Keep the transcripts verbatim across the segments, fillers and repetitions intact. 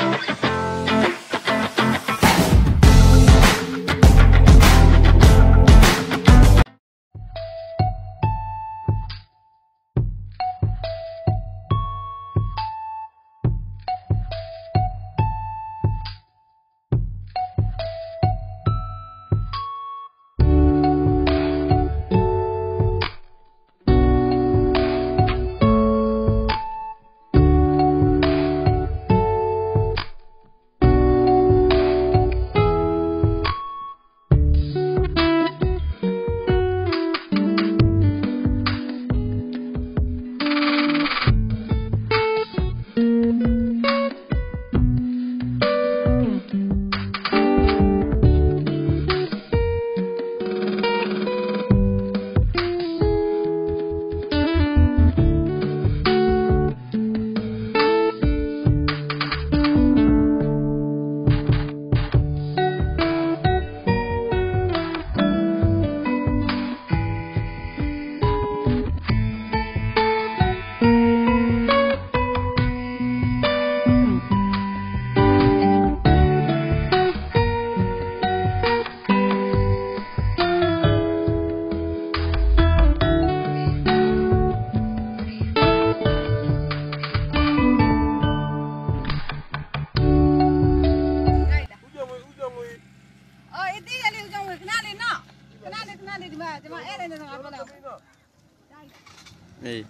Hey.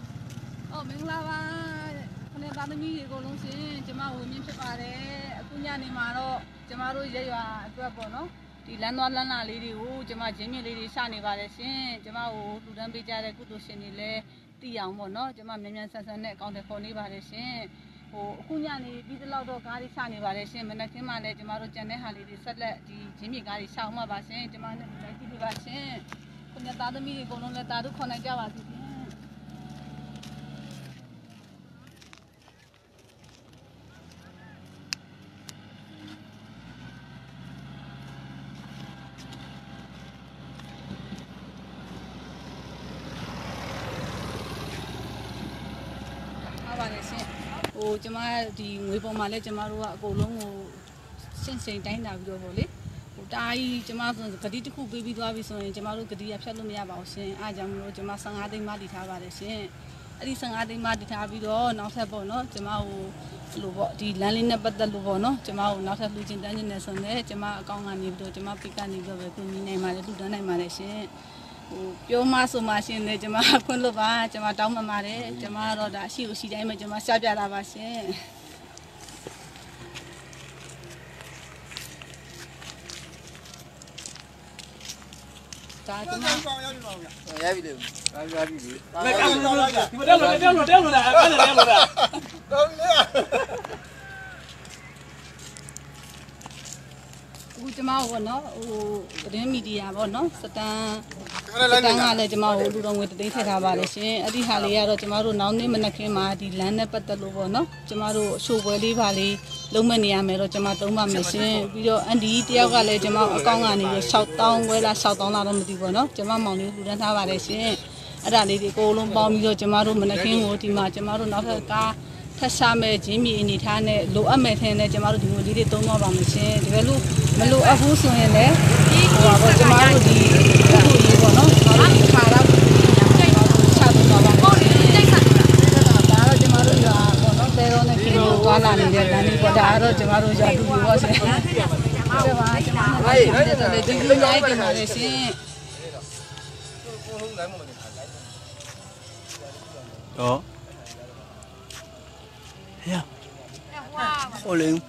Oh, Minglava, Panadami, Golonsin, Jama, women to Pare, Punyani Maro, Jamaro Jaya, Guapono, the Landwalana lady, Jama Jimmy lady, Sani Varesin, Jama, who don't be Jare Kudusinile, the young mono, Jama Minion Sasanek on the Pony Varesin, who Punyani, be the Lord of Gari Sani Varesin, Menakima, Jamaro Janehali, the Jimmy Gari Sama Basin, Jaman, Vasin, Punadami, Golona Tadu Konajava. Oh, Jama, the Wipomale Jamarua, Golongo, Sensei Dina Voli. I, Jama, the Kadiku baby Gavison, and Jamaru Kadi, Salomia Bausin, Ajam, Jama Sangadi Maditava, Adison Adi Maditavido, not a bono, Jamau, the Lalina but the Luvono, Jamau, not a losing dungeonness on there, Jama Gong Jama Picani, the name I do the name I Yo maso machine, Jama Kunlova, Jama Dama Mare, Jama Roda, she was Jama Jama Sabia Vase. Ujama no, Remedia no, Satan, Satan, Jama, who don't with the data about it. Adi Halia, Jamaru, now name and Nakima, the land at the Luvono, Jamaru, Shubali Valley, Lumania, Mero, Jamatoma machine, video, and the Etiavale, Jama, Kongani, South Town, where I South on the Divono, Jamamoni, who don't have a say. Adali, the Golum Bomb, Jamaru, Manakim, Otima, Jamaru, not a car. Tasame, Jimmy in Itane, Lua Metan, Jamaru, who did it on my machine, Velu, Melu Abuso in there, Jamaru, the Bono, Para, Jamaru, they on a kilo, Gala, and then Podaro, Jamaru, Jadu was a Oh. Yeah. Falling.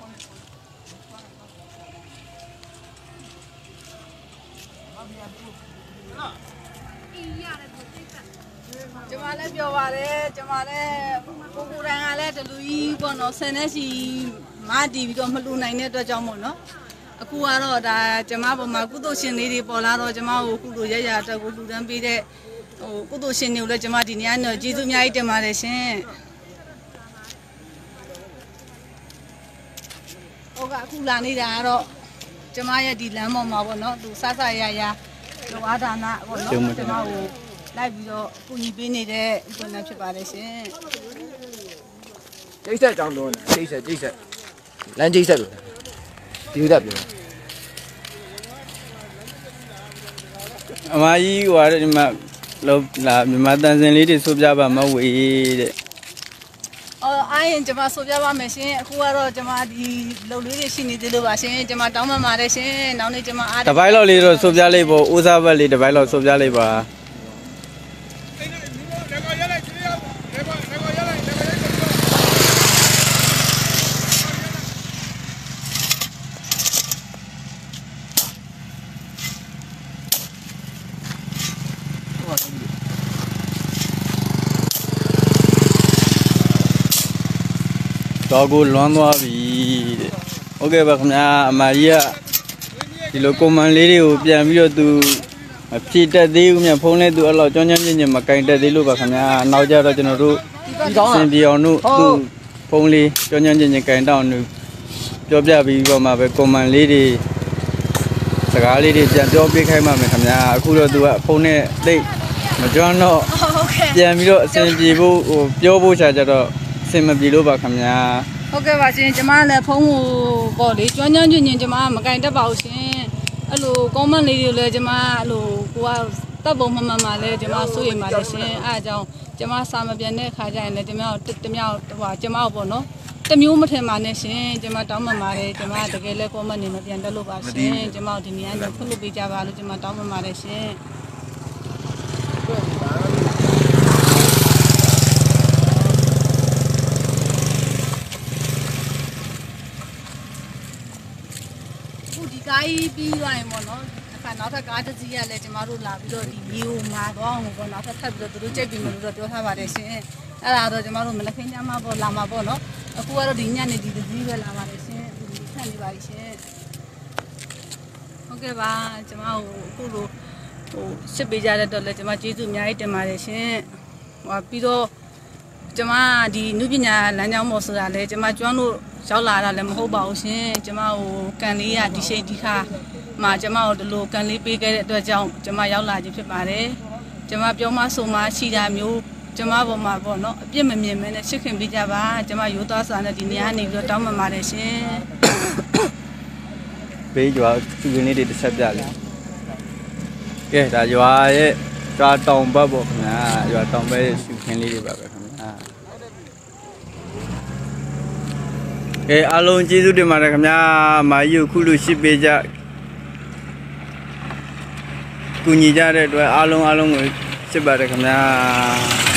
Jamale Biovare, Jamale, Puranga, Louis, Bono, Senesi, Madi, we don't Maluna in it, Jamono. A Kuaro, Jamabo, Makudo, Shinidi, Polaro, Jamao, Kudu Yaya, Kudu, and be there. Kudu Shinu, Jamadiniano, Jizumia, Jamale. Kulani Daro, Jamaya di Lamo Mavono, to Sasaya, to Adana, or not Jamao, like your Punibini there, Punachapare. They said, don't know, they said, they said. လမ်းကြီးဆက်လို့ဒီလိုတက်ပြောအမကြီးဟိုဒီမှာလောက်လာမြန်မာတန်စင်လေးတွေဆိုပြပါမဝေးတဲ့အော်အားရင်ကျွန်မဆိုပြပါမယ်ရှင်အခုကတော့ကျွန်မဒီလုံလေးတွေရှိနေသေးလို့ပါရှင်ကျွန်မတောင်းပန်ပါတယ်ရှင်နောက်နေ့ကျွန်မအားတပိုင်းလောက်လေးတော့ဆိုပြလိုက်ပေါ့ဦးစားဘက်လေးတပိုင်းလောက်ဆိုပြလိုက်ပါတော့ကိုလွမ်းသွားပြီတဲ့ဟုတ်ကဲ့ပါခင်ဗျာအမကြီးကဒီလိုကွန်မန်လေးတွေကိုပြန်ပြီးတော့သူဖြည့်တက်သေးဦးမြဖုန်းလေးသူအဲ့လောက်ကြောင်းကြောင်းချင်းချင်းမကင်တက်သေးလို့ပါခင်ဗျာနောက်ကြတော့ကျွန်တော်တို့စင်ပြေအောင်တို့သူ့ဖုန်းလေးကြောင်းကြောင်းချင်းချင်းကင်တောင်းလို့ပြောပြပြီးတော့မှပဲကွန်မန်လေးတွေစကားလေးတွေပြန်ပြောပြခိုင်းပါမယ်ခင်ဗျာအခုတော့သူကဖုန်းနဲ့တိတ်မကျွမ်းတော့ပြန်ပြီးတော့အစင်ပြေဖို့ဟိုပြောဖို့ချာကြတော့စင်မပြေလို့ပါခင်ဗျာဟုတ်ကဲ့ပါရှင်ကျမလည်းဖုန်းကိုပေါ့လေကျွမ်းကျွမ်းကျွန်းကျွန်းကျမမကင်တတ်ပါဘူးရှင်အဲ့လိုကွန်မန့်လေးတွေလည်းကျမအဲ့လိုကိုကတပ်ပုံမှန်မှန်မှလည်းကျမစိုးရိမ်ပါတယ်ရှင်အဲ့အကြောင်းကျမစာမပြန်တဲ့ခါကျရင်လည်းကျမတမြောက်ဟိုကျမပေါ့နော်တမျိုးမထင်ပါနဲ့ရှင်ကျမတောင်းပန်ပါတယ်ကျမတကယ်လည်းကွန်မန့်နေမပြန်တတ်လို့ပါရှင်ကျမဒီနေ့ကနေဖွင့်လို့ပေးကြပါလို့ကျမတောင်းပန်ပါတယ်ရှင်ကားပြီးသွားရင်ပေါ့နော်အခါနောက်ထပ်ကားတစ်စီးရလဲကျမတို့လာပြီးတော့ဒီမျိုးမှာတော့ဟိုပေါ့နောက်ထပ်ထပ်ပြီးတော့သူတို့ကြိတ်ပြီးမလို့တော့ပြောထားပါတယ်ရှင်အဲ့ဒါတော့ကျမတို့မနက်ခင်းညမှာပေါ့လာမှာပေါ့နော်အခုကတော့ဒီညနေဒီတစ်စီးပဲလာပါတယ်ရှင်ဒီထက်နေပါရှင်ဟုတ်ကဲ့ပါကျမတို့အခုလိုဟိုရှစ်ပေးကြတဲ့တော့လဲကျမကျေးဇူးအများကြီးတင်ပါတယ်ရှင်ဟိုပြီးတော့ကျမဒီနုပညာလမ်းကြောင်းပေါ်ဆိုတာလဲကျမကျွမ်းလို့ရောက်လာတာလည်းမဟုတ်ပါဘူးရှင်ကျမဟိုကန်လေးကဒီရှိဒီခါမှာကျမတို့ဒီလိုကန်လေးပေးခဲ့တဲ့အတွက်ကြောင့်ကျမရောက်လာခြင်းဖြစ်ပါတယ်ကျမပြောမှဆိုမှရှိတာမျိုးကျမပေါ်မှာပေါ့နော်အပြစ်မမြင်မဲနဲ့ရှစ်ခင်ပေးကြပါကျမရိုးသားစွာနဲ့ဒီနေရာနေပြီးတော့တောင်းပန်ပါတယ်ရှင်ဘေးရွာသူရင်းလေးတွေတစ်ဆက်ပြလေကဲဒါရွာရဲ့ရွာတောင်ဘက်ပေါ့ခင်ဗျာရွာတောင်ဘက်ရဲ့ရှုခင်းလေးတွေပါပဲခင်ဗျာကဲအားလုံးကျေးဇူးတင်ပါတယ်ခင်ဗျာမာကြီးကိုခုလိုရှစ်ပေးကြကူညီကြတဲ့အတွက်အားလုံးအားလုံးကိုရှစ်ပါတယ်ခင်ဗျာ